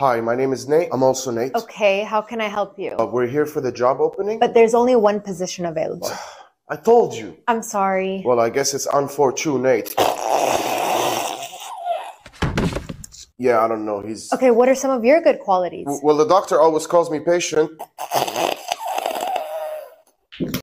Hi, my name is Nate. I'm also Nate. Okay, how can I help you? We're here for the job opening. But there's only one position available. I told you. I'm sorry. Well, I guess it's unfortunate. Yeah, I don't know. He's... Okay, what are some of your good qualities? Well, the doctor always calls me patient.